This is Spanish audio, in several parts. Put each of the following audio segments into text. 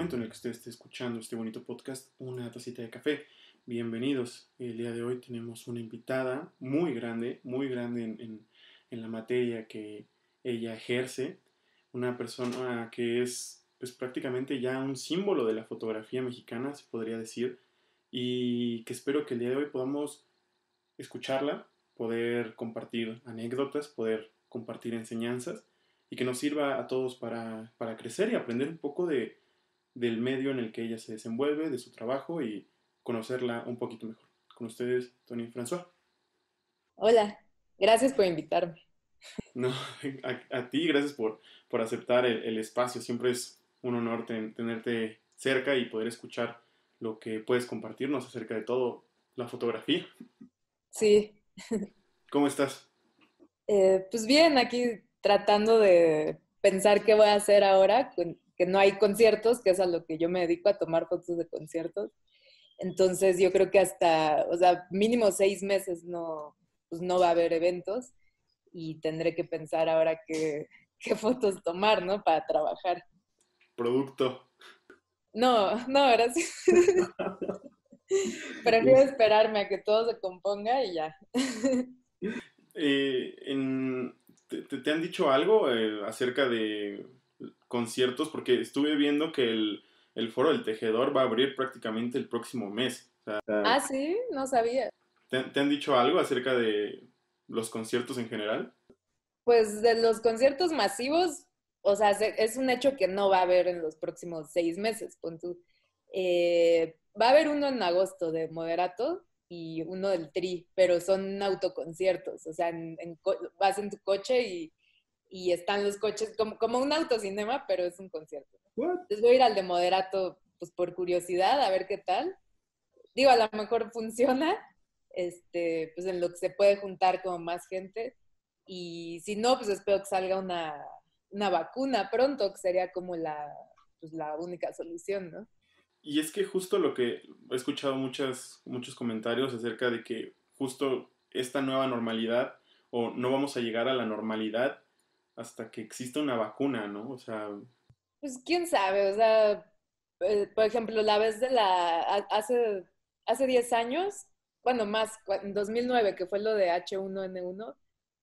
momento en el que usted esté escuchando este bonito podcast, una tacita de café. Bienvenidos. El día de hoy tenemos una invitada muy grande en la materia que ella ejerce. Una persona que es pues, prácticamente ya un símbolo de la fotografía mexicana, se podría decir, y que espero que el día de hoy podamos escucharla, poder compartir anécdotas, poder compartir enseñanzas y que nos sirva a todos para crecer y aprender un poco del medio en el que ella se desenvuelve, de su trabajo y conocerla un poquito mejor. Con ustedes, Tony François. Hola, gracias por invitarme. No, a ti, gracias por aceptar el espacio. Siempre es un honor tenerte cerca y poder escuchar lo que puedes compartirnos acerca de todo la fotografía. Sí, ¿Cómo estás? pues bien, aquí tratando de pensar qué voy a hacer ahora, que no hay conciertos, que es a lo que yo me dedico, a tomar fotos de conciertos. Entonces yo creo que hasta, o sea, mínimo 6 meses no, pues no va a haber eventos y tendré que pensar ahora qué fotos tomar, ¿no? Para trabajar. Producto. No, no, gracias. Prefiero esperarme a que todo se componga y ya. ¿Te han dicho algo acerca de conciertos? Porque estuve viendo que el Foro del Tejedor va a abrir prácticamente el próximo mes. Ah, sí, no sabía. ¿Te han dicho algo acerca de los conciertos en general? Pues de los conciertos masivos, o sea, es un hecho que no va a haber en los próximos 6 meses, pon tú. Va a haber uno en agosto de Moderato y uno del Tri, pero son autoconciertos, o sea, vas en tu coche y están los coches como un autocinema, pero es un concierto. What? Entonces voy a ir al de Moderato, pues por curiosidad, a ver qué tal. Digo, a lo mejor funciona, pues en lo que se puede juntar como más gente. Y si no, pues espero que salga una vacuna pronto, que sería como pues la única solución, ¿no? Y es que justo lo que he escuchado muchos comentarios acerca de que justo esta nueva normalidad o no vamos a llegar a la normalidad hasta que exista una vacuna, ¿no? O sea, Pues quién sabe, o sea, por ejemplo, la vez hace 10 años, bueno, más, en 2009, que fue lo de H1N1,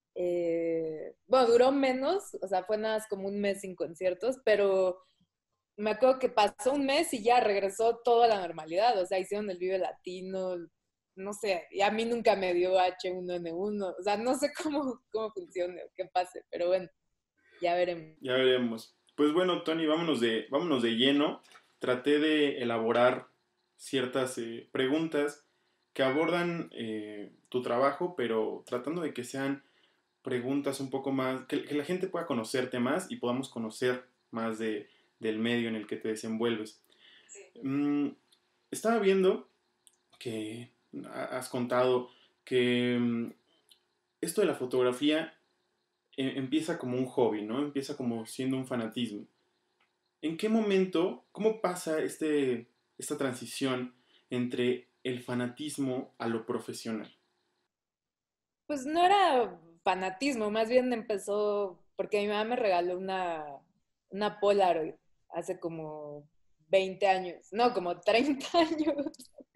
bueno, duró menos, o sea, fue nada más como un mes sin conciertos, pero me acuerdo que pasó un mes y ya regresó todo a la normalidad, o sea, hicieron el Vive Latino, no sé, y a mí nunca me dio H1N1, o sea, no sé cómo funcione o qué pase, pero bueno, ya veremos. ya veremos. Pues bueno, Tony, vámonos de lleno. Traté de elaborar ciertas preguntas que abordan tu trabajo, pero tratando de que sean preguntas un poco más, que la gente pueda conocerte más y podamos conocer más del medio en el que te desenvuelves. Mm, estaba viendo que has contado que esto de la fotografía empieza como un hobby, ¿no? Empieza como siendo un fanatismo. ¿En qué momento, cómo pasa esta transición entre el fanatismo a lo profesional? Pues no era fanatismo, más bien empezó porque mi mamá me regaló una Polaroid hace como 20 años, no, como 30 años.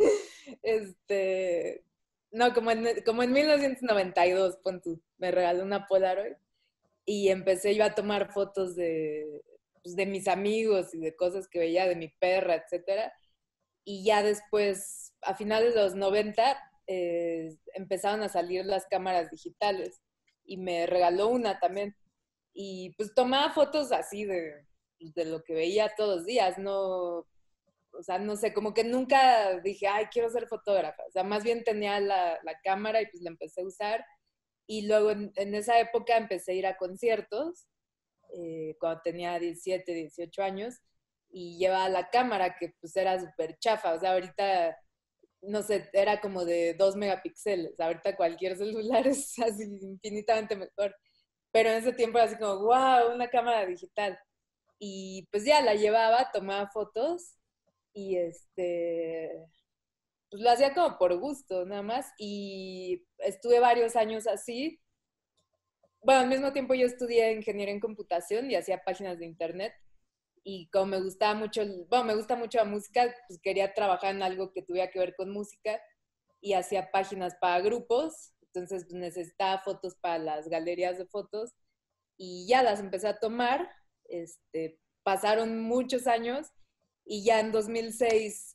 Este, no, como en 1992, pon tú, me regaló una Polaroid y empecé yo a tomar fotos pues, de mis amigos y de cosas que veía, de mi perra, etcétera. Y ya después, a finales de los 90, empezaron a salir las cámaras digitales y me regaló una también. Y pues tomaba fotos así de lo que veía todos los días, no, o sea, no sé, como que nunca dije, ay, quiero ser fotógrafa. O sea, más bien tenía la cámara y pues la empecé a usar. Y luego en esa época empecé a ir a conciertos, cuando tenía 17, 18 años, y llevaba la cámara que pues era súper chafa. O sea, ahorita, no sé, era como de 2 megapíxeles. Ahorita cualquier celular es así infinitamente mejor. Pero en ese tiempo era así como, wow, una cámara digital. Y pues ya la llevaba, tomaba fotos y pues lo hacía como por gusto nada más y estuve varios años así. Bueno, al mismo tiempo yo estudié ingeniería en computación y hacía páginas de internet y como me gustaba mucho, bueno, me gusta mucho la música, pues quería trabajar en algo que tuviera que ver con música y hacía páginas para grupos, entonces pues, necesitaba fotos para las galerías de fotos y ya las empecé a tomar. Pasaron muchos años y ya en 2006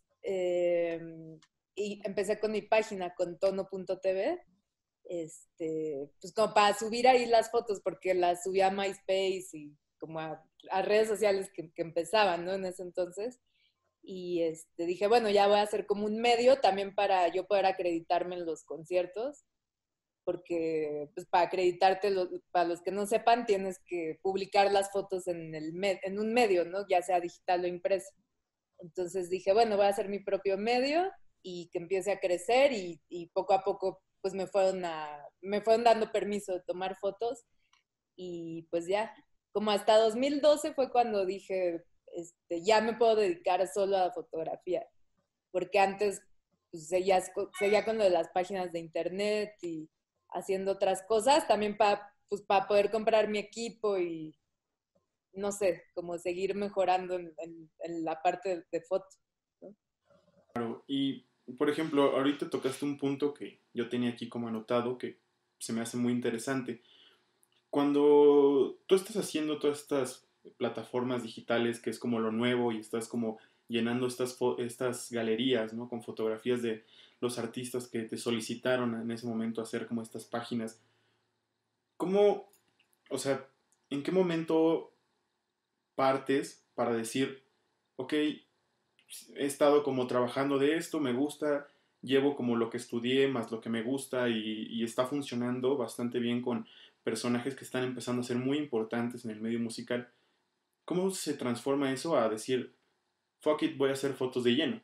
y empecé con mi página con tono.tv, pues como para subir ahí las fotos, porque las subía a MySpace y como a redes sociales que empezaban, ¿no? En ese entonces. Y dije, bueno, ya voy a hacer como un medio también para yo poder acreditarme en los conciertos, porque pues para acreditarte, para los que no sepan, tienes que publicar las fotos en un medio, ¿no? Ya sea digital o impreso. Entonces dije, bueno, voy a hacer mi propio medio y que empiece a crecer y poco a poco pues me fueron dando permiso de tomar fotos y pues ya, como hasta 2012 fue cuando dije, ya me puedo dedicar solo a la fotografía, porque antes pues, seguía con lo de las páginas de internet y haciendo otras cosas, también para pues, poder comprar mi equipo y no sé, como seguir mejorando en la parte de foto, ¿no? Y, por ejemplo, ahorita tocaste un punto que yo tenía aquí como anotado que se me hace muy interesante. Cuando tú estás haciendo todas estas plataformas digitales, que es como lo nuevo, y estás como llenando estas galerías, ¿no? Con fotografías de los artistas que te solicitaron en ese momento hacer como estas páginas, ¿cómo, o sea, en qué momento partes para decir, ok, he estado como trabajando de esto, me gusta, llevo como lo que estudié más lo que me gusta y está funcionando bastante bien con personajes que están empezando a ser muy importantes en el medio musical? ¿Cómo se transforma eso a decir, fuck it, voy a hacer fotos de lleno?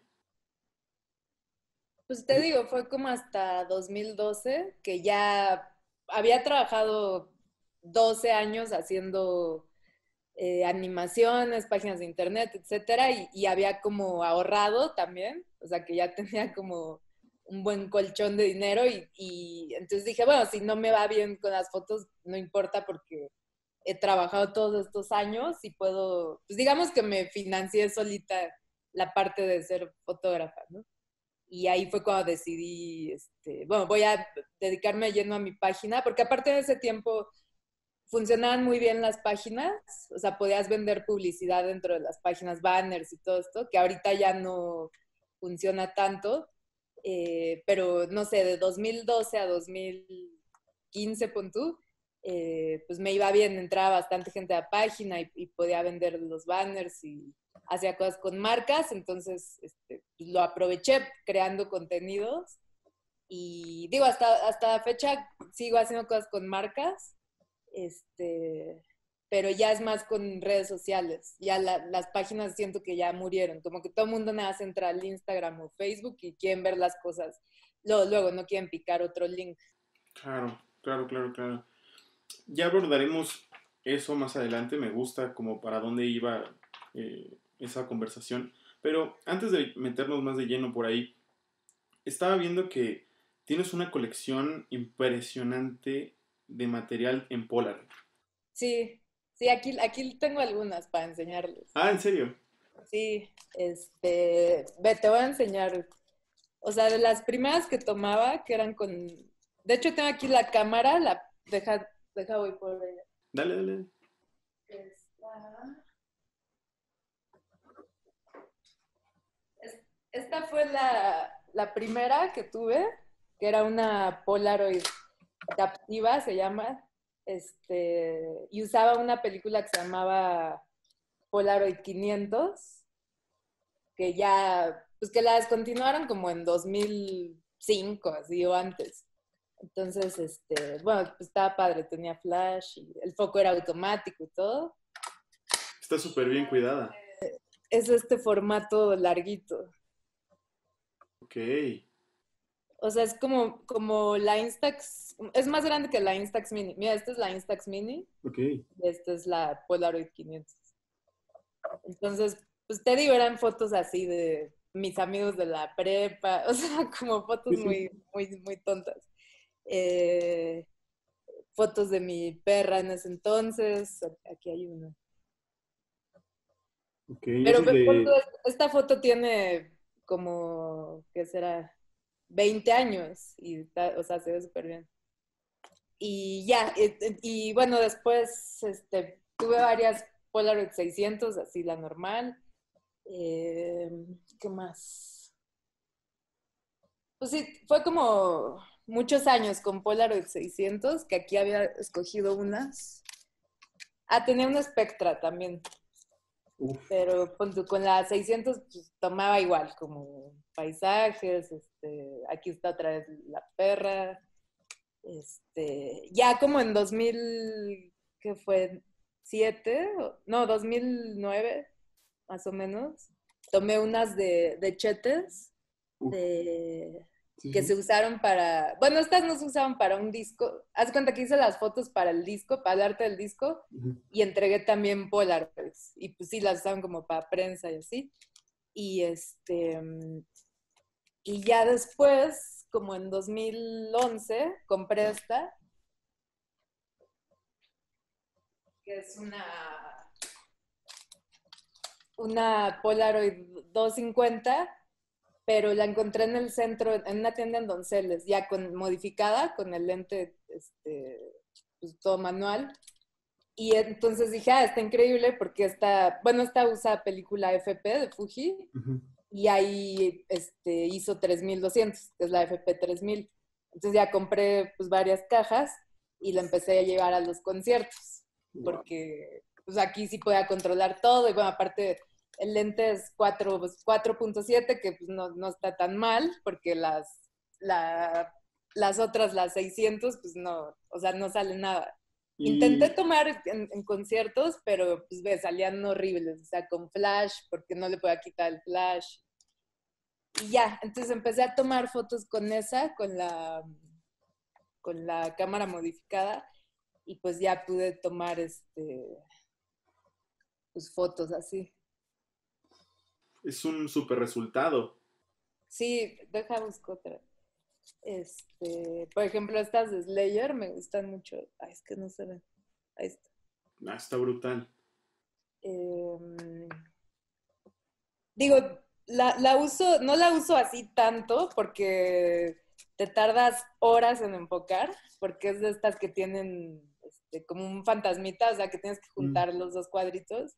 Pues te digo, fue como hasta 2012 que ya había trabajado 12 años haciendo animaciones, páginas de internet, etcétera, y había como ahorrado también, o sea que ya tenía como un buen colchón de dinero y entonces dije, bueno, si no me va bien con las fotos, no importa porque he trabajado todos estos años y puedo, pues digamos que me financié solita la parte de ser fotógrafa, ¿no? Y ahí fue cuando decidí, bueno, voy a dedicarme lleno a mi página, porque aparte de ese tiempo funcionaban muy bien las páginas, o sea, podías vender publicidad dentro de las páginas, banners y todo esto, que ahorita ya no funciona tanto, pero no sé, de 2012 a 2015, pon tú, pues me iba bien, entraba bastante gente a la página y podía vender los banners y hacía cosas con marcas, entonces pues lo aproveché creando contenidos y digo, hasta la fecha sigo haciendo cosas con marcas, pero ya es más con redes sociales. Ya las páginas siento que ya murieron, como que todo el mundo nada más entra al Instagram o Facebook y quieren ver las cosas. Luego no quieren picar otro link. Claro, claro, claro, claro. Ya abordaremos eso más adelante, me gusta como para dónde iba esa conversación. Pero antes de meternos más de lleno por ahí, estaba viendo que tienes una colección impresionante de material en Polaroid. Sí, sí, aquí tengo algunas para enseñarles. Ah, ¿en serio? Sí, ve, te voy a enseñar. O sea, de las primeras que tomaba, que eran con... De hecho, tengo aquí la cámara, deja voy por ella. Dale, dale. Esta, esta fue la primera que tuve, que era una Polaroid Captiva, se llama, y usaba una película que se llamaba Polaroid 500, que ya, pues que la descontinuaron como en 2005, así o antes. Entonces, bueno, pues estaba padre, tenía flash y el foco era automático y todo. Está súper bien cuidada. Es este formato larguito. Ok. O sea, es como la Instax, es más grande que la Instax Mini. Mira, esta es la Instax Mini Ok. y esta es la Polaroid 500. Entonces, pues te digo, eran fotos así de mis amigos de la prepa, o sea, como fotos Sí, sí. muy, muy, muy tontas. Eh, Fotos de mi perra en ese entonces, aquí hay una. Ok, Pero ese es de... esta foto tiene como, ¿qué será? 20 años y o sea, se ve súper bien. Y ya, y bueno, después tuve varias Polaroid 600, así la normal. Eh, ¿Qué más? Pues sí, fue como muchos años con Polaroid 600, que aquí había escogido unas. Ah, tenía una Spectra también, Uf, pero con la 600 pues, tomaba igual, como paisajes, aquí está otra vez la perra, ya como en 2000, ¿qué fue? ¿7? No, 2009, más o menos. Tomé unas de chetes, uf, de, sí, que sí. se usaron para, bueno, estas no se usaban para un disco. Haz cuenta que hice las fotos para el disco, para el arte del disco, Ujú. y entregué también Polaroids. Y pues sí, las usaban como para prensa y así. Y y ya después, como en 2011, compré esta, que es una Polaroid 250, pero la encontré en el centro, en una tienda en Donceles, ya modificada, con el lente pues, todo manual. Y entonces dije, ah, está increíble porque esta usa película FP de Fuji Ujú. y ahí hizo 3200, que es la FP 3000. Entonces ya compré pues varias cajas y la empecé a llevar a los conciertos, Wow. porque pues aquí sí podía controlar todo y bueno, aparte el lente es 4.7, que pues no está tan mal, porque la, las otras, las 600, pues no, o sea, no sale nada. Intenté Y, tomar en conciertos, pero pues ve, salían horribles, o sea, con flash, porque no le podía quitar el flash. Y ya, entonces empecé a tomar fotos con esa, con la cámara modificada, y pues ya pude tomar pues, fotos así. es un super resultado. Sí, deja buscar otra. Por ejemplo, estas de Slayer me gustan mucho. Ay, es que no se ven. Ahí está. Ah, está brutal. Eh, Digo, no la uso así tanto porque te tardas horas en enfocar, porque es de estas que tienen como un fantasmita, o sea, que tienes que Mm. juntar los dos cuadritos.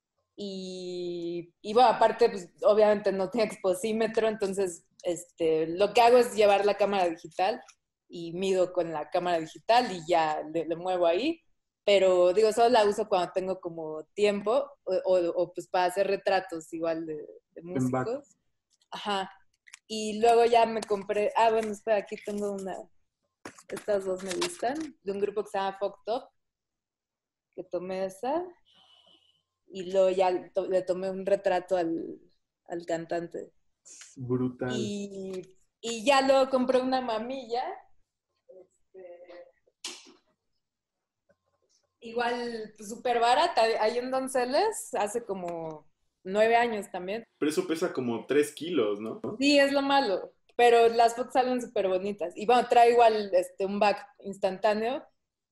Y bueno, aparte, pues obviamente no tiene exposímetro, entonces lo que hago es llevar la cámara digital y mido con la cámara digital y ya le muevo ahí. Pero digo, solo la uso cuando tengo como tiempo o, pues para hacer retratos igual de En back. músicos. Ajá. Y luego ya me compré, bueno, espera, aquí tengo estas dos me gustan, de un grupo que se llama Fucked Up, que tomé esa y luego ya le tomé un retrato al cantante. Brutal. Y ya luego compré una mamilla, este, igual pues, súper barata, ahí en Donceles, hace como 9 años también. Pero eso pesa como 3 kilos, ¿no? Sí, es lo malo, pero las fotos salen súper bonitas. Y bueno, trae igual un back instantáneo.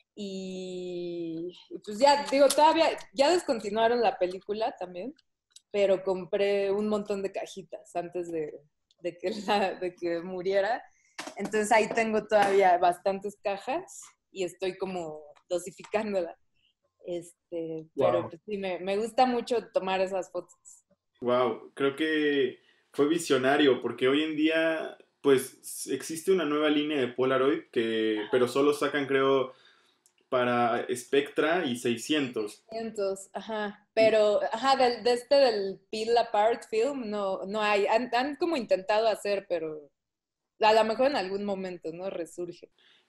Y pues ya, digo, todavía, ya descontinuaron la película también, pero compré un montón de cajitas antes de que muriera. Entonces ahí tengo todavía bastantes cajas y estoy como dosificándola. Pero Wow. pues sí, me gusta mucho tomar esas fotos. Wow, creo que fue visionario porque hoy en día pues existe una nueva línea de Polaroid que pero solo sacan creo para Spectra y 600. 500, ajá. Pero, ajá, del Peel Apart Film no hay. Han como intentado hacer, pero a lo mejor en algún momento, ¿no? Resurge.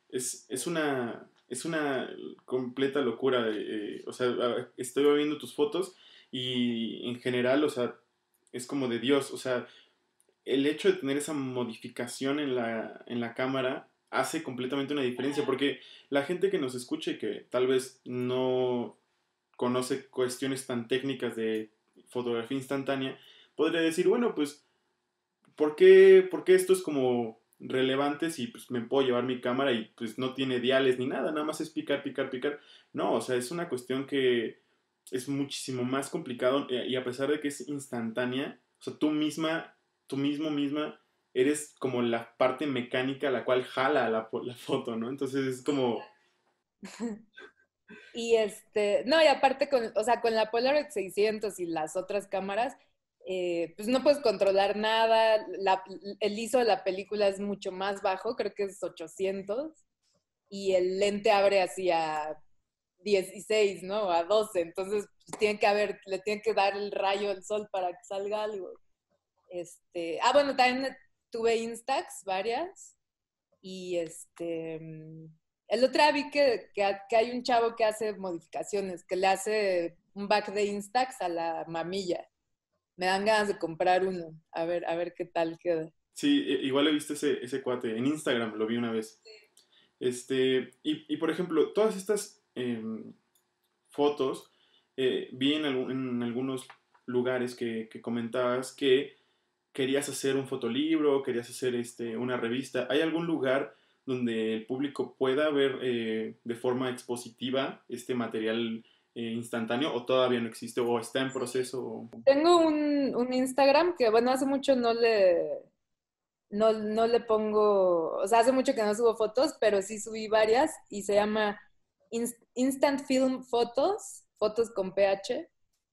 Es una completa locura. O sea, estoy viendo tus fotos y en general, o sea, es como de Dios. O sea, el hecho de tener esa modificación en la cámara hace completamente una diferencia porque la gente que nos escuche y que tal vez no conoce cuestiones tan técnicas de fotografía instantánea, podría decir, bueno, pues ¿por qué esto es como relevante si pues, me puedo llevar mi cámara y pues no tiene diales ni nada, nada más es picar, picar, picar? No, o sea, es una cuestión que es muchísimo más complicado y a pesar de que es instantánea, o sea, tú misma, eres como la parte mecánica la cual jala la foto, ¿no? Entonces es como, Y no, y aparte o sea, con la Polaroid 600 y las otras cámaras, pues no puedes controlar nada, el ISO de la película es mucho más bajo, creo que es 800, y el lente abre así a 16, ¿no? A 12, entonces pues, le tiene que dar el rayo del sol para que salga algo. Bueno, también tuve Instax varias, y el otro día vi que hay un chavo que hace modificaciones, que le hace un back de Instax a la mamilla. Me dan ganas de comprar uno, a ver qué tal queda. sí, igual he visto ese cuate, en Instagram lo vi una vez. Y por ejemplo, todas estas fotos, vi en algunos lugares que comentabas que querías hacer un fotolibro, querías hacer una revista. ¿Hay algún lugar donde el público pueda ver de forma expositiva este material instantáneo o todavía no existe o está en proceso? Tengo un Instagram que, bueno, hace mucho no le pongo, o sea, hace mucho que no subo fotos, pero sí subí varias y se llama Instant Film Photos, fotos con PH.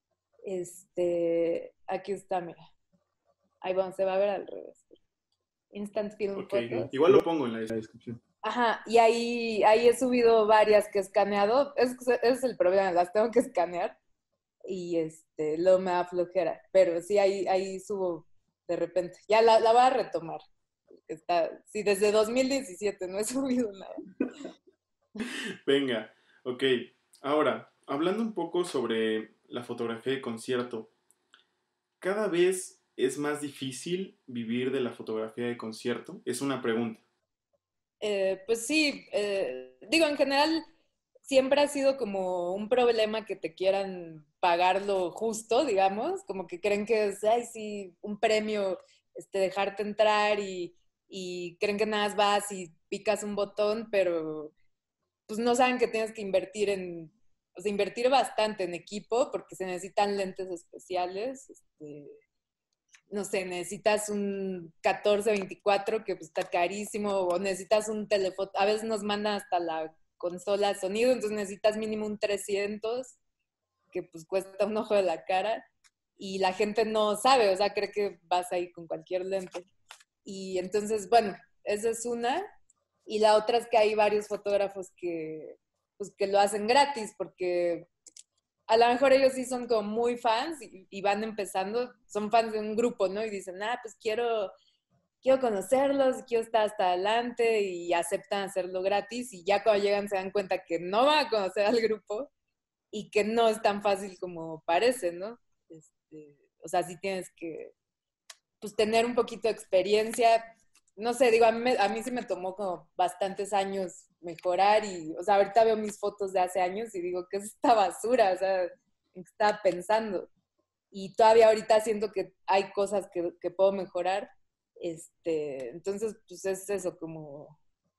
Aquí está, mira. Ahí vamos, se va a ver al revés. Instant Film Ok, Photos. igual lo pongo en la descripción. Ajá, y ahí he subido varias que he escaneado. Ese es el problema, las tengo que escanear y luego me da flojera. Pero sí, ahí subo de repente. Ya la voy a retomar. Sí, desde 2017 no he subido nada. Venga, ok. Ahora, hablando un poco sobre la fotografía de concierto, ¿cada vez es más difícil vivir de la fotografía de concierto? Es una pregunta. Pues sí, digo, en general siempre ha sido como un problema que te quieran pagar lo justo, digamos, como que creen que es, ay, sí, un premio, dejarte entrar y creen que nada más vas y picas un botón, pero pues no saben que tienes que o sea, invertir bastante en equipo porque se necesitan lentes especiales, no sé, necesitas un 14-24 que pues, está carísimo, o necesitas un teléfono, a veces nos mandan hasta la consola de sonido, entonces necesitas mínimo un 300 que pues cuesta un ojo de la cara, y la gente no sabe, o sea, cree que vas ahí con cualquier lente. Y entonces, bueno, esa es una, y la otra es que hay varios fotógrafos pues, que lo hacen gratis, porque a lo mejor ellos sí son como muy fans y van empezando, son fans de un grupo, ¿no? Y dicen, pues quiero conocerlos, quiero estar hasta adelante y aceptan hacerlo gratis y ya cuando llegan se dan cuenta que no van a conocer al grupo y que no es tan fácil como parece, ¿no? O sea, sí tienes que pues, tener un poquito de experiencia. No sé, digo, a mí sí me tomó como bastantes años mejorar y, o sea, ahorita veo mis fotos de hace años y digo, ¿qué es esta basura? O sea, ¿en qué estaba pensando? Y todavía ahorita siento que hay cosas que puedo mejorar. Entonces, pues es eso, como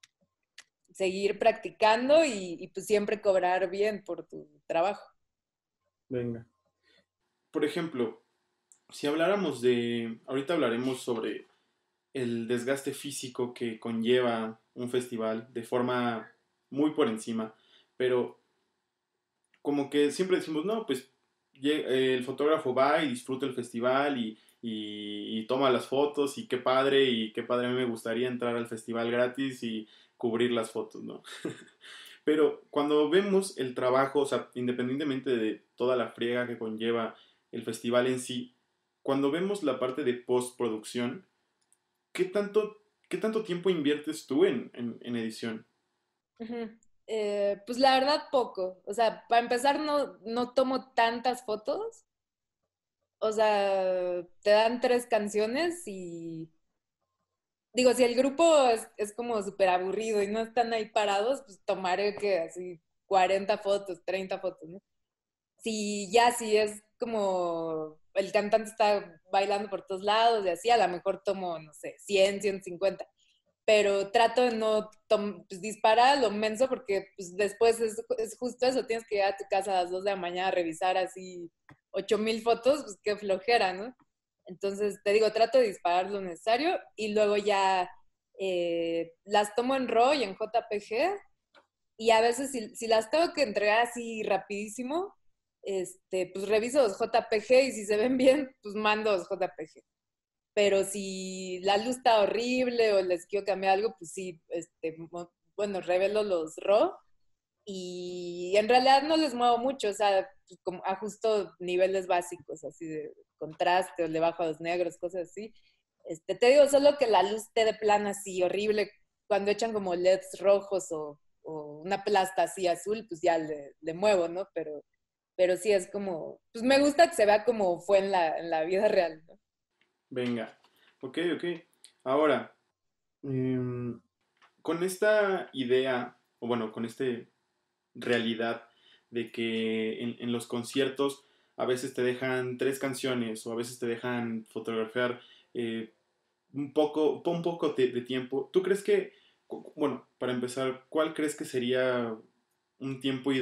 seguir practicando y pues siempre cobrar bien por tu trabajo. Venga. Por ejemplo, si habláramos ahorita hablaremos sobre el desgaste físico que conlleva un festival de forma muy por encima, pero como que siempre decimos, no, pues el fotógrafo va y disfruta el festival y toma las fotos y qué padre, a mí me gustaría entrar al festival gratis y cubrir las fotos, ¿no? Pero cuando vemos el trabajo, o sea, independientemente de toda la friega que conlleva el festival en sí, cuando vemos la parte de postproducción, ¿qué tanto tiempo inviertes tú en edición? Ujú. Pues la verdad poco. O sea, para empezar no tomo tantas fotos. O sea, te dan 3 canciones y digo, si el grupo es como súper aburrido y no están ahí parados, pues tomaré que así 40 fotos, 30 fotos, ¿no? Si es como el cantante está bailando por todos lados y así, a lo mejor tomo, no sé, 100, 150. pero trato de no pues, disparar a lo menso porque pues, después es justo eso, tienes que llegar a tu casa a las 2 de la mañana a revisar así 8,000 fotos, pues qué flojera, ¿no? Entonces, te digo, trato de disparar lo necesario y luego ya las tomo en RAW y en JPG y a veces si las tengo que entregar así rapidísimo, pues reviso los JPG y si se ven bien, pues mando los JPG. Pero si la luz está horrible o les quiero cambiar algo, pues sí, bueno, revelo los RAW y en realidad no les muevo mucho, o sea, pues como ajusto niveles básicos, así de contraste o le bajo a los negros, cosas así. Te digo, solo que la luz esté de plano así horrible, cuando echan como LEDs rojos o una plasta así azul, pues ya le muevo, ¿no? Pero sí es como, pues me gusta que se vea como fue en la vida real, ¿no? Venga. Ok, ok. Ahora, con esta idea, o bueno, con esta realidad de que en los conciertos a veces te dejan tres canciones o a veces te dejan fotografiar eh, un poco de tiempo. ¿Tú crees que, bueno, para empezar, cuál crees que sería un tiempo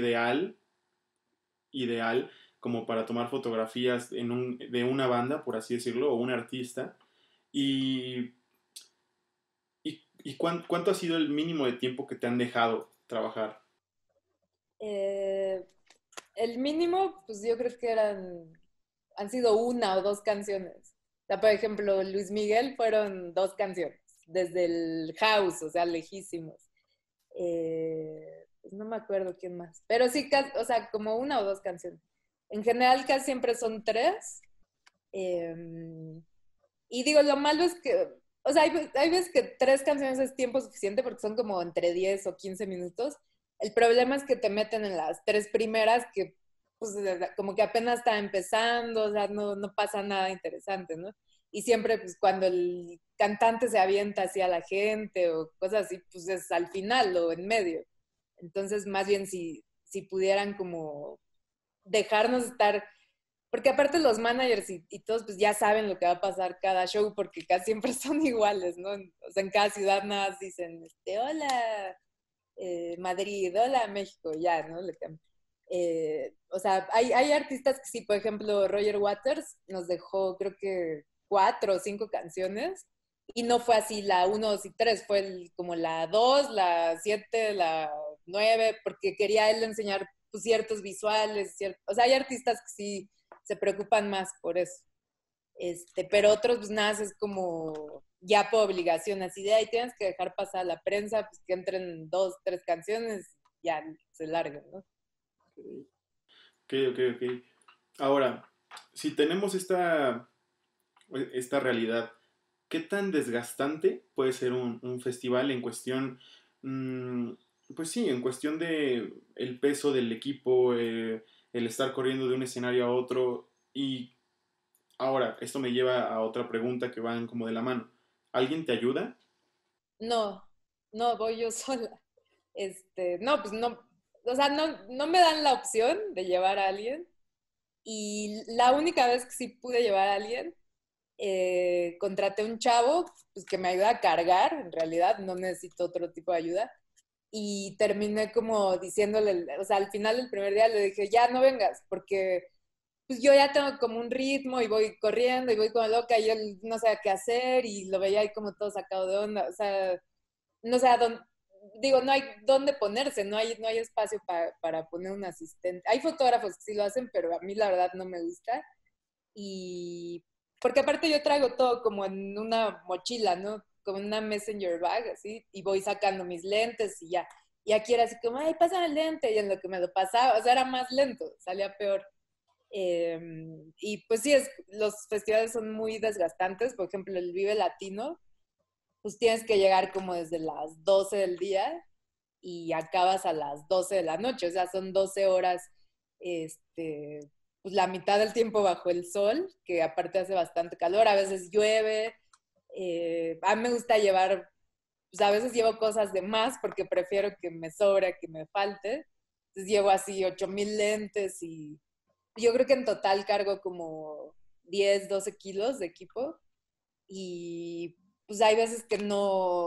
ideal como para tomar fotografías de una banda, por así decirlo, o un artista? ¿Y, cuánto ha sido el mínimo de tiempo que te han dejado trabajar? Eh, el mínimo, pues yo creo que han sido una o dos canciones. O sea, por ejemplo, Luis Miguel fueron dos canciones, desde el House, o sea, lejísimos. Pues no me acuerdo quién más, pero sí, o sea, como una o dos canciones. En general, casi siempre son tres. Eh, y digo, lo malo es que, o sea, hay veces que tres canciones es tiempo suficiente porque son como entre 10 o 15 minutos. El problema es que te meten en las tres primeras que, pues, como que apenas está empezando, o sea, no pasa nada interesante, ¿no? Y siempre, pues, cuando el cantante se avienta hacia la gente o cosas así, pues es al final o en medio. Entonces, más bien, si pudieran como dejarnos estar porque aparte los managers y todos pues ya saben lo que va a pasar cada show porque casi siempre son iguales, ¿no? O sea, en cada ciudad nada más dicen, hola Madrid, hola México, ya, ¿no? O sea, hay artistas que sí, por ejemplo, Roger Waters nos dejó creo que 4 o 5 canciones y no fue así la 1, 2 y 3, fue como la 2, la 7, la 9, porque quería él enseñar pues, ciertos visuales, o sea, hay artistas que sí se preocupan más por eso. Pero otros, pues nada, es como ya por obligación, así de ahí tienes que dejar pasar a la prensa, pues que entren 2, 3 canciones, ya se larguen, ¿no? Ok, ok, ok. Ahora, si tenemos esta realidad, ¿qué tan desgastante puede ser un festival en cuestión, mm, pues sí, en cuestión de el peso del equipo, el estar corriendo de un escenario a otro? Y ahora, esto me lleva a otra pregunta que van como de la mano. ¿Alguien te ayuda? No, no, voy yo sola. No, pues no, o sea, no me dan la opción de llevar a alguien. Y la única vez que sí pude llevar a alguien, contraté un chavo pues, que me ayuda a cargar, en realidad, no necesito otro tipo de ayuda. Y terminé como diciéndole, o sea, al final del primer día le dije, ya no vengas, porque pues yo ya tengo como un ritmo y voy corriendo y voy como loca y él no sabía qué hacer y lo veía ahí como todo sacado de onda, o sea, no sé a dónde, digo, no hay dónde ponerse, no hay espacio para poner un asistente. Hay fotógrafos que sí lo hacen, pero a mí la verdad no me gusta. Y porque aparte yo traigo todo como en una mochila, ¿no? Como en una messenger bag, así, y voy sacando mis lentes y ya. Y aquí era así como, ay, pásame el lente, y en lo que me lo pasaba, o sea, era más lento, salía peor. Eh, y pues sí, los festivales son muy desgastantes, por ejemplo, el Vive Latino, pues tienes que llegar como desde las 12 del día y acabas a las 12 de la noche, o sea, son 12 horas, este, pues la mitad del tiempo bajo el sol, que aparte hace bastante calor, a veces llueve, a mí me gusta llevar, pues a veces llevo cosas de más porque prefiero que me sobre, que me falte, entonces llevo así 8,000 lentes y yo creo que en total cargo como 10 12 kilos de equipo y pues hay veces que no,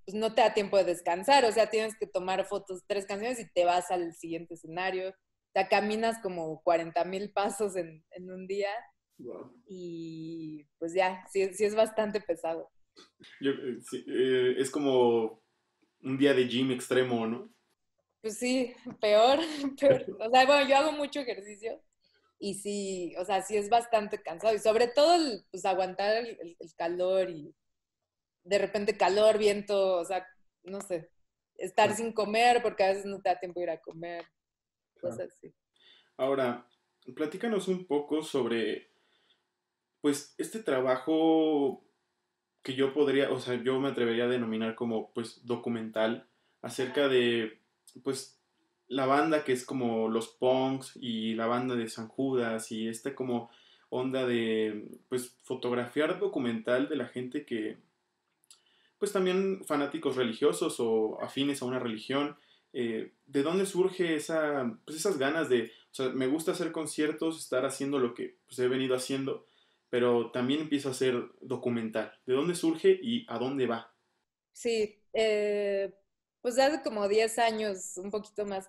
pues no te da tiempo de descansar, o sea, tienes que tomar fotos 3 canciones y te vas al siguiente escenario. O sea, caminas como 40,000 pasos en un día Wow. y pues ya, sí, sí es bastante pesado. Sí, es como un día de gym extremo, ¿no? Pues sí, peor, peor. O sea, bueno, yo hago mucho ejercicio y sí, o sea, sí es bastante cansado y sobre todo pues aguantar el calor y de repente calor, viento, o sea, no sé, estar Claro, sin comer porque a veces no te da tiempo de ir a comer, claro. cosas así. Ahora, platícanos un poco sobre, pues, este trabajo que yo podría, o sea, yo me atrevería a denominar como, pues, documental acerca de, pues, la banda que es como los punks y la banda de San Judas y esta como onda de, pues, fotografiar documental de la gente que, pues, también fanáticos religiosos o afines a una religión. ¿De dónde surge esa, pues, esas ganas de, o sea, me gusta hacer conciertos, estar haciendo lo que pues, he venido haciendo, pero también empiezo a hacer documental? ¿De dónde surge y a dónde va? Sí, pues hace como 10 años, un poquito más,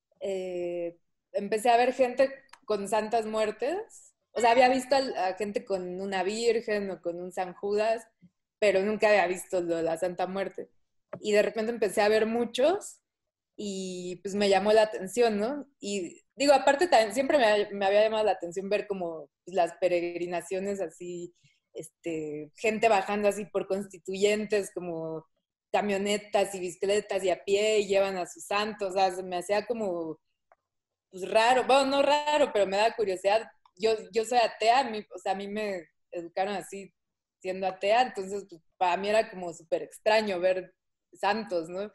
empecé a ver gente con santas muertes. O sea, había visto a gente con una virgen o con un San Judas, pero nunca había visto lo de la Santa Muerte. Y de repente empecé a ver muchos y pues me llamó la atención, ¿no? Y digo, aparte también siempre me había llamado la atención ver como pues, las peregrinaciones así, gente bajando así por constituyentes, como camionetas y bicicletas y a pie y llevan a sus santos, o sea, se me hacía como pues raro, bueno, no raro, pero me da curiosidad. Yo soy atea, o sea, a mí me educaron así siendo atea, entonces pues, para mí era como súper extraño ver santos, ¿no?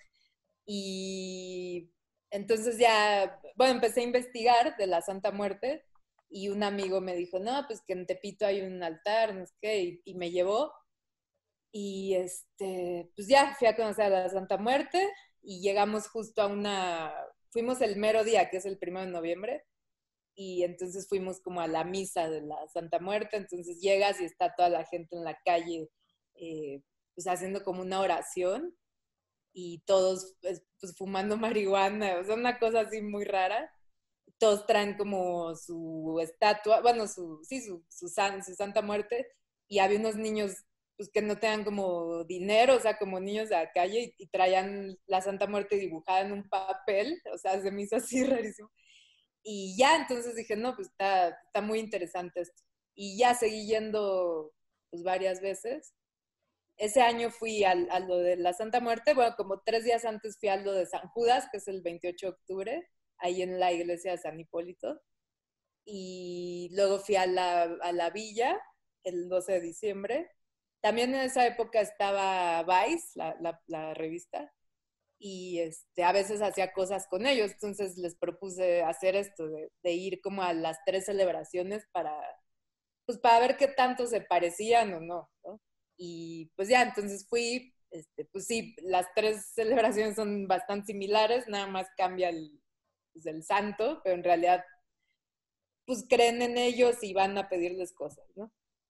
Y entonces ya, bueno, empecé a investigar de la Santa Muerte y un amigo me dijo, no, pues que en Tepito hay un altar, no sé qué, y me llevó. Y pues ya fui a conocer a la Santa Muerte y llegamos justo a fuimos el mero día, que es el 1 de noviembre, y entonces fuimos como a la misa de la Santa Muerte, entonces llegas y está toda la gente en la calle, pues haciendo como una oración y todos pues, fumando marihuana, o sea, una cosa así muy rara. Todos traen como su estatua, bueno, sí, su Santa Muerte, y había unos niños pues que no tenían como dinero, o sea, como niños de la calle, y traían la Santa Muerte dibujada en un papel, o sea, se me hizo así rarísimo. Y ya, entonces dije, no, pues está muy interesante esto. Y ya seguí yendo pues varias veces. Ese año fui a lo de la Santa Muerte, bueno, como 3 días antes fui a lo de San Judas, que es el 28 de octubre, ahí en la iglesia de San Hipólito. Y luego fui a la villa el 12 de diciembre. También en esa época estaba Vice, la revista, y a veces hacía cosas con ellos, entonces les propuse hacer esto, de ir como a las 3 celebraciones pues para ver qué tanto se parecían o no, ¿no? Y pues ya, entonces fui, pues sí, las 3 celebraciones son bastante similares, nada más cambia pues el santo, pero en realidad pues creen en ellos y van a pedirles cosas, ¿no?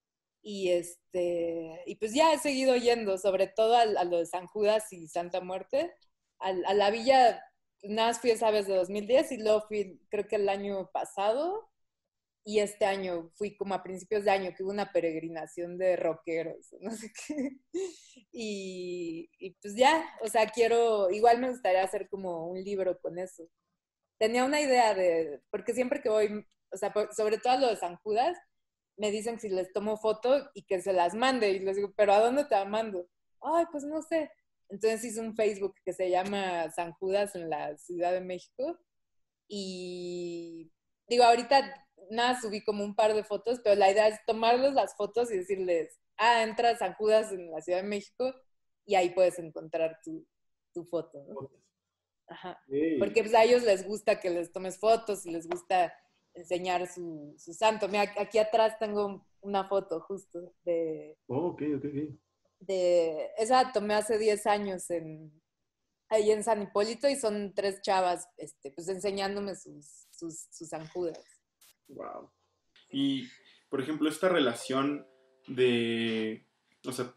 Y pues ya he seguido yendo, sobre todo a lo de San Judas y Santa Muerte. A la villa, pues nada más fui esa vez de 2010 y luego fui, creo que el año pasado, y este año fui como a principios de año, que hubo una peregrinación de rockeros, no sé qué. Y pues ya, o sea, igual me gustaría hacer como un libro con eso. Tenía una idea porque siempre que voy, o sea, sobre todo a lo de San Judas, me dicen que si les tomo foto y que se las mande. Y les digo, ¿pero a dónde te la mando? Ay, pues no sé. Entonces hice un Facebook que se llama San Judas en la Ciudad de México. Y digo, ahorita nada, subí como un par de fotos, pero la idea es tomarles las fotos y decirles, entra a San Judas en la Ciudad de México y ahí puedes encontrar tu foto, ¿no? Ajá. Hey. Porque pues, a ellos les gusta que les tomes fotos y les gusta enseñar su santo. Mira, aquí atrás tengo una foto justo Oh, ok, ok, ok. esa tomé hace 10 años ahí en San Hipólito y son 3 chavas, pues enseñándome sus sanjudas. Wow. Y, por ejemplo, esta relación de, o sea,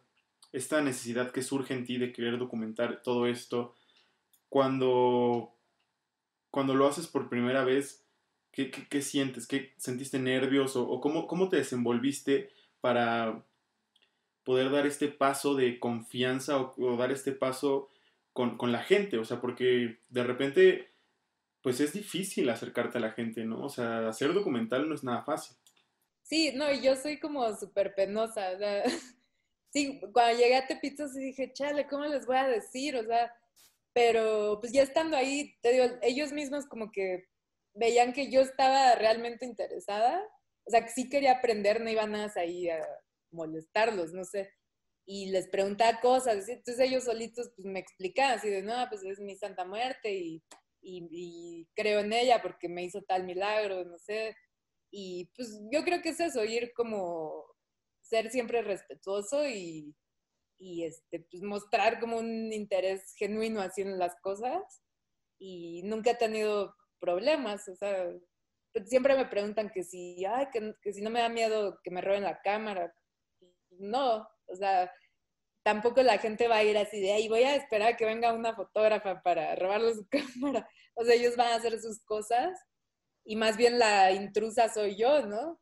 esta necesidad que surge en ti de querer documentar todo esto, cuando, cuando lo haces por primera vez, ¿qué sientes? ¿Qué sentiste nervios? ¿O cómo te desenvolviste para poder dar este paso de confianza o dar este paso con la gente? O sea, porque de repente, pues es difícil acercarte a la gente, ¿no? O sea, hacer documental no es nada fácil. Sí, no, y yo soy como súper penosa, o sea, sí, cuando llegué a Tepito sí dije, chale, ¿cómo les voy a decir? O sea, pero pues ya estando ahí, te digo, ellos mismos como que veían que yo estaba realmente interesada, o sea, que sí quería aprender, no iban nada ahí a molestarlos, no sé, y les preguntaba cosas, ¿sí? Entonces ellos solitos pues me explicaban, así de, no, pues es mi Santa Muerte y creo en ella porque me hizo tal milagro, no sé, y pues yo creo que es eso, ir como ser siempre respetuoso y pues mostrar como un interés genuino así en las cosas y nunca he tenido problemas, o sea, pues siempre me preguntan que si, ay, que si no me da miedo que me roben la cámara. No, o sea, tampoco la gente va a ir así de, ahí voy a esperar a que venga una fotógrafa para robarle su cámara. O sea, ellos van a hacer sus cosas y más bien la intrusa soy yo, ¿no?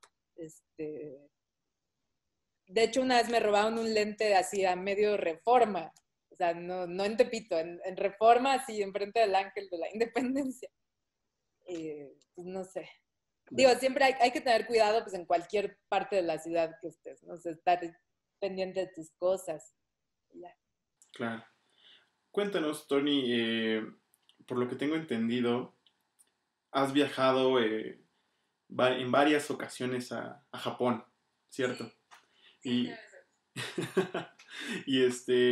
De hecho, una vez me robaron un lente así a medio Reforma, o sea, no en Tepito, en Reforma, así enfrente del Ángel de la Independencia. Pues no sé. Digo, siempre hay que tener cuidado pues en cualquier parte de la ciudad que estés, ¿no? O sea, estar pendiente de tus cosas. Ya. Claro. Cuéntanos, Tony, por lo que tengo entendido, has viajado en varias ocasiones a Japón, ¿cierto? Y, y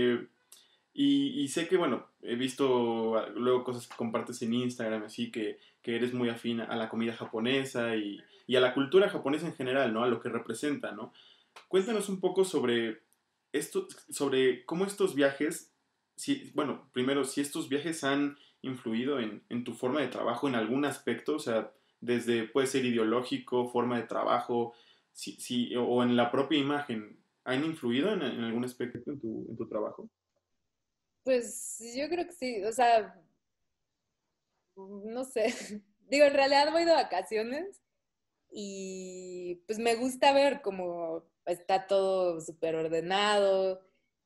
y sé que, bueno, he visto luego cosas que compartes en Instagram, así que eres muy afín a la comida japonesa y a la cultura japonesa en general, ¿no? A lo que representa, ¿no? Cuéntanos un poco sobre esto, sobre cómo estos viajes, si, bueno, primero, si estos viajes han influido en tu forma de trabajo en algún aspecto, o sea, desde, puede ser ideológico, forma de trabajo, o en la propia imagen, ¿han influido en algún aspecto en tu trabajo? Pues yo creo que sí, o sea, no sé. Digo, en realidad voy de vacaciones y pues me gusta ver cómo está todo súper ordenado.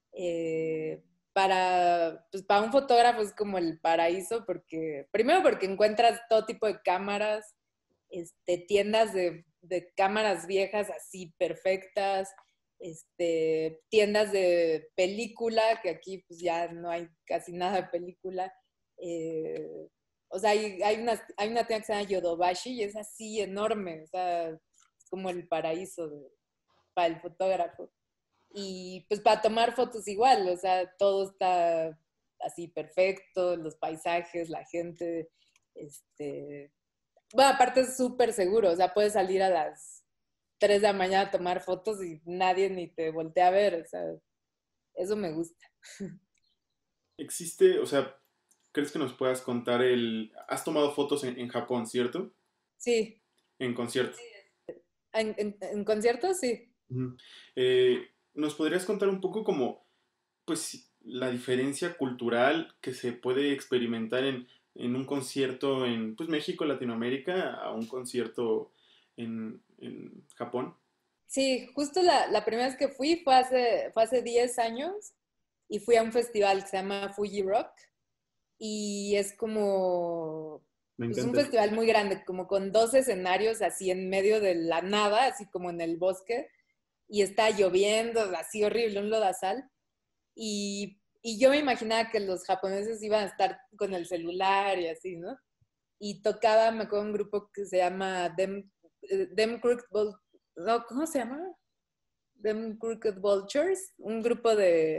Pues para un fotógrafo es como el paraíso porque, primero porque encuentras todo tipo de cámaras, tiendas de cámaras viejas así perfectas, tiendas de película, que aquí pues ya no hay casi nada de película. eh, o sea, hay una tienda que se llama Yodobashi y es así enorme, o sea, es como el paraíso para el fotógrafo. Y pues para tomar fotos igual, o sea, todo está así perfecto, los paisajes, la gente, bueno, aparte es súper seguro, o sea, puedes salir a las 3 de la mañana a tomar fotos y nadie ni te voltea a ver, o sea, eso me gusta. Existe, o sea, ¿crees que nos puedas contar Has tomado fotos en Japón, ¿cierto? Sí, En conciertos. en conciertos sí. Ujú. ¿Nos podrías contar un poco como, pues, la diferencia cultural que se puede experimentar en un concierto en, pues, México, Latinoamérica, a un concierto en Japón? Sí, justo la primera vez que fui fue hace 10 años y fui a un festival que se llama Fuji Rock y es como Me pues un encanta eso. festival muy grande, como con dos escenarios así en medio de la nada, así como en el bosque, y está lloviendo, así horrible, un lodazal. Y yo me imaginaba que los japoneses iban a estar con el celular y así, ¿no? Y tocaba, me acuerdo, un grupo que se llama Them Crooked no, ¿cómo se llama? Them Crooked Vultures, un grupo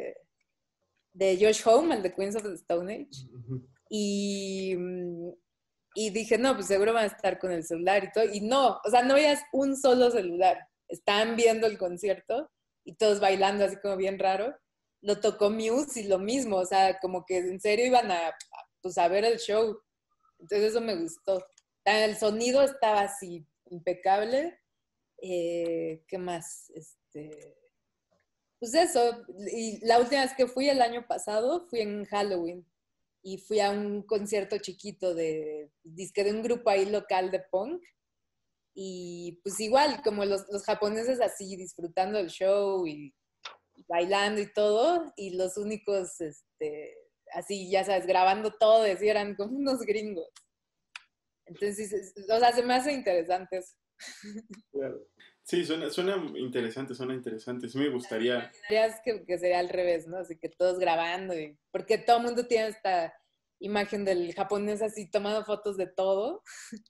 de Josh Homme, el de Queens of the Stone Age. Ujú. Y, y dije, no, pues seguro van a estar con el celular y todo. Y no, o sea, no veías un solo celular. Estaban viendo el concierto y todos bailando así como bien raro. Lo tocó Muse y lo mismo, o sea, como que en serio iban pues, a ver el show. Entonces eso me gustó. El sonido estaba así impecable. ¿Qué más? Pues eso, y la última vez que fui el año pasado, fui en Halloween y fui a un concierto chiquito dizque de un grupo ahí local de punk. Y pues igual, como los japoneses así disfrutando el show y bailando y todo, y los únicos, así, ya sabes, grabando todo, y eran como unos gringos. Entonces, o sea, se me hace interesante eso. Claro. Sí, suena interesante, suena interesante. Sí me gustaría. Imaginarías que sería al revés, ¿no? Así que todos grabando, porque todo el mundo tiene esta imagen del japonés así tomando fotos de todo,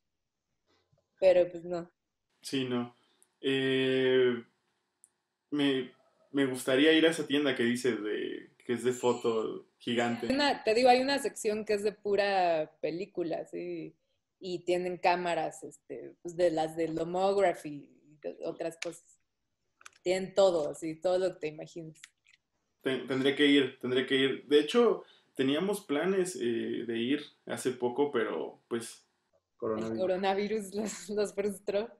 pero pues no. Sí, no. Eh, me, me gustaría ir a esa tienda que dices que es de foto gigante. Te digo, hay una sección que es de pura película, ¿sí? Y tienen cámaras, pues de las de Lomography y de otras cosas. Tienen todo, así, todo lo que te imagines. Tendré que ir, tendré que ir. De hecho, teníamos planes de ir hace poco, pero pues El coronavirus. coronavirus los frustró.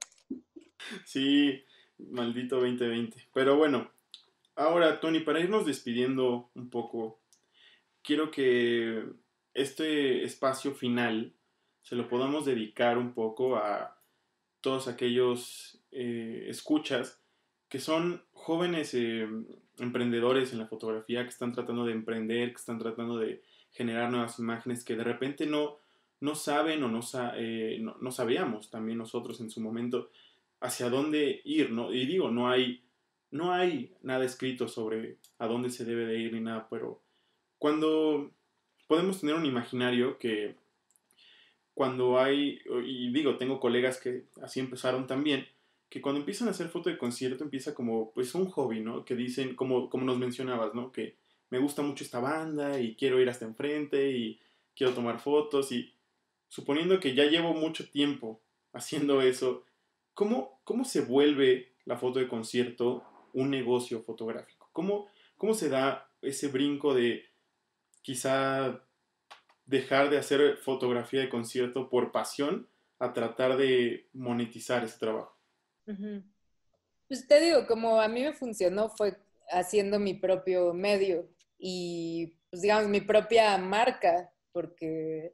Sí, maldito 2020. Pero bueno, ahora, Tony, para irnos despidiendo un poco, quiero que este espacio final se lo podamos dedicar un poco a todos aquellos escuchas que son jóvenes emprendedores en la fotografía, que están tratando de emprender, que están tratando de generar nuevas imágenes, que de repente no saben o no sabíamos también nosotros en su momento hacia dónde ir, ¿no? Y digo, no hay nada escrito sobre a dónde se debe de ir ni nada, pero cuando podemos tener un imaginario que cuando hay, y digo, tengo colegas que así empezaron también, que cuando empiezan a hacer foto de concierto empieza como pues un hobby, ¿no? Que dicen, como nos mencionabas, ¿no? Que me gusta mucho esta banda y quiero ir hasta enfrente y quiero tomar fotos y suponiendo que ya llevo mucho tiempo haciendo eso, ¿cómo se vuelve la foto de concierto un negocio fotográfico? ¿Cómo se da ese brinco de quizá dejar de hacer fotografía de concierto por pasión a tratar de monetizar ese trabajo? Ujú. Pues te digo, como a mí me funcionó fue haciendo mi propio medio y, pues digamos, mi propia marca, porque,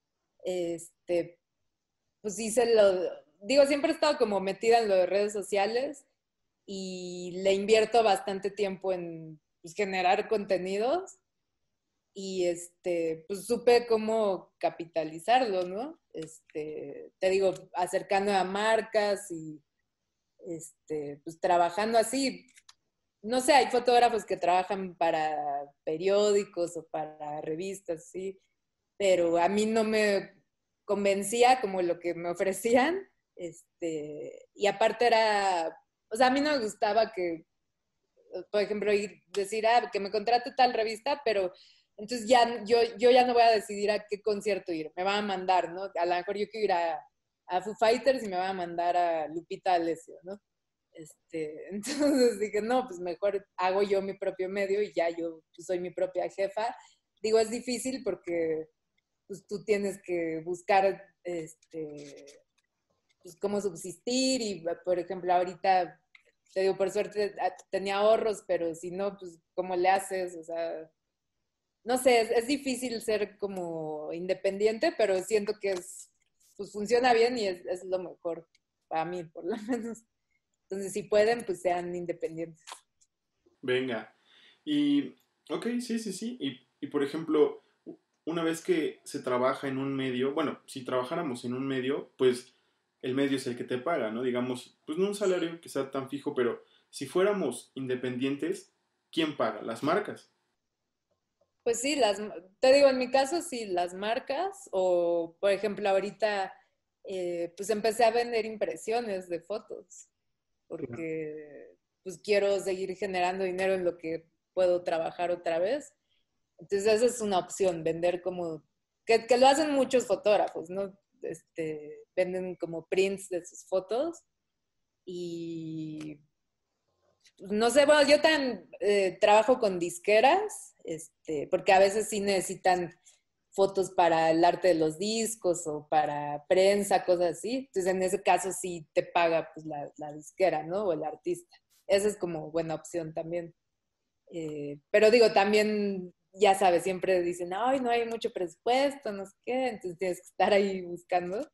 pues digo, siempre he estado como metida en lo de redes sociales y le invierto bastante tiempo en pues, generar contenidos y pues supe cómo capitalizarlo, ¿no? Te digo, acercando a marcas y pues trabajando así. No sé, hay fotógrafos que trabajan para periódicos o para revistas, sí, pero a mí no me convencía como lo que me ofrecían, y aparte era, o sea, a mí no me gustaba que, por ejemplo, decir, que me contrate tal revista, pero entonces ya yo ya no voy a decidir a qué concierto ir, me van a mandar, ¿no? A lo mejor yo quiero ir a Foo Fighters y me van a mandar a Lupita Alessio, ¿no? Entonces dije, no, pues mejor hago yo mi propio medio y ya yo pues, soy mi propia jefa. Digo, es difícil porque pues tú tienes que buscar pues, cómo subsistir y, por ejemplo, ahorita, te digo, por suerte tenía ahorros, pero si no, pues, ¿cómo le haces? O sea, no sé, es difícil ser como independiente, pero siento que pues funciona bien y es lo mejor para mí, por lo menos. Entonces, si pueden, pues sean independientes. Venga. Y, ok, sí, sí, sí. Y por ejemplo, una vez que se trabaja en un medio, bueno, si trabajáramos en un medio, pues el medio es el que te paga, ¿no? Digamos, pues no un salario que sea tan fijo, pero si fuéramos independientes, ¿quién paga? Las marcas. Pues sí, te digo, en mi caso sí, las marcas o, por ejemplo, ahorita pues empecé a vender impresiones de fotos porque pues quiero seguir generando dinero en lo que puedo trabajar otra vez. Entonces esa es una opción, vender como, que lo hacen muchos fotógrafos, ¿no? Venden como prints de sus fotos y no sé, bueno, yo también trabajo con disqueras, porque a veces sí necesitan fotos para el arte de los discos o para prensa, cosas así. Entonces, en ese caso sí te paga pues, la disquera, ¿no? O el artista. Esa es como buena opción también. Pero digo, también, ya sabes, siempre dicen, ay, no hay mucho presupuesto, no sé qué, entonces tienes que estar ahí buscando.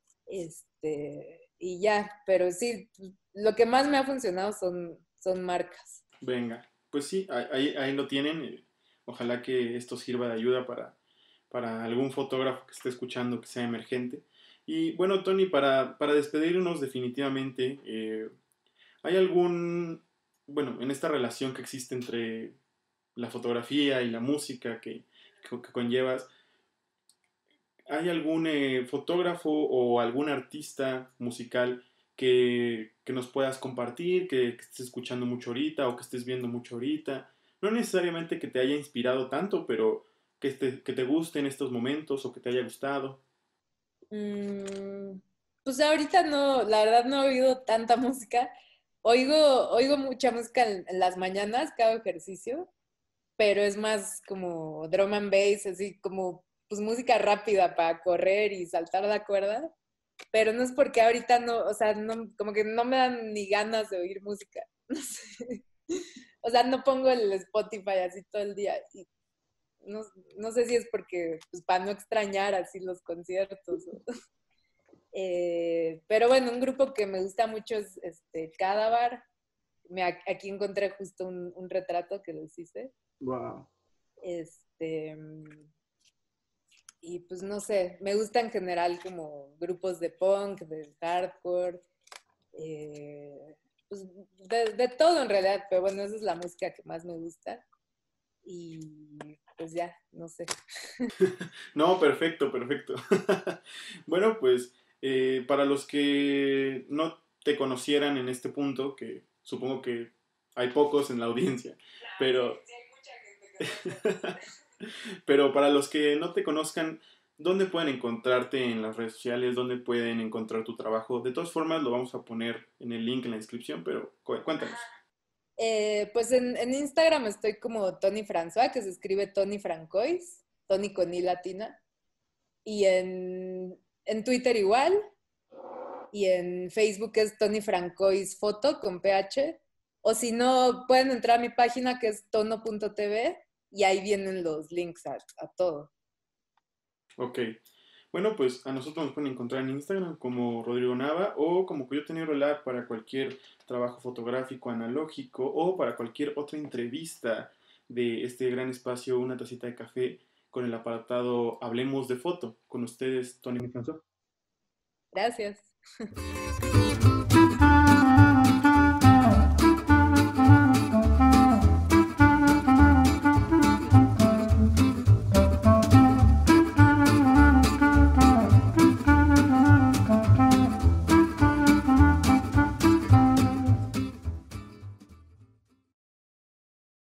Y ya, pero sí, lo que más me ha funcionado son marcas. Venga, pues sí, ahí lo tienen. Ojalá que esto sirva de ayuda para algún fotógrafo que esté escuchando que sea emergente. Y bueno, Tony, para despedirnos definitivamente, ¿hay algún, bueno, en esta relación que existe entre la fotografía y la música que conllevas, ¿hay algún fotógrafo o algún artista musical que nos puedas compartir, que estés escuchando mucho ahorita o que estés viendo mucho ahorita? No necesariamente que te haya inspirado tanto, pero que te guste en estos momentos o que te haya gustado. Mm, pues ahorita no, la verdad no he oído tanta música. Oigo mucha música en las mañanas, que hago ejercicio, pero es más como drum and bass, así como pues música rápida para correr y saltar la cuerda. Pero no es porque ahorita no, o sea, no, como que no me dan ni ganas de oír música. No sé. O sea, no pongo el Spotify así todo el día. Y no, no sé si es porque, pues para no extrañar así los conciertos. Pero bueno, un grupo que me gusta mucho es Cadavar. Aquí encontré justo un retrato que les hice. Wow. Este, y pues no sé, me gusta en general como grupos de punk, de hardcore, pues de todo en realidad, pero bueno, esa es la música que más me gusta. Y pues ya, no sé. No, perfecto, perfecto. Bueno, pues para los que no te conocieran en este punto, que supongo que hay pocos en la audiencia, pero, pero para los que no te conozcan, ¿dónde pueden encontrarte en las redes sociales? ¿Dónde pueden encontrar tu trabajo? De todas formas, lo vamos a poner en el link en la descripción, pero cuéntanos. Pues en Instagram estoy como Tony François, que se escribe Tony Francois, Tony con I latina. Y en Twitter igual. Y en Facebook es Tony Francois Foto con PH. O si no, pueden entrar a mi página que es tono.tv y ahí vienen los links a todo. Ok. Bueno, pues a nosotros nos pueden encontrar en Instagram como Rodrigo Nava o como Coyote Negro Lab para cualquier trabajo fotográfico analógico o para cualquier otra entrevista de este gran espacio, una tacita de café con el apartado Hablemos de Foto. Con ustedes, Tony François. Gracias.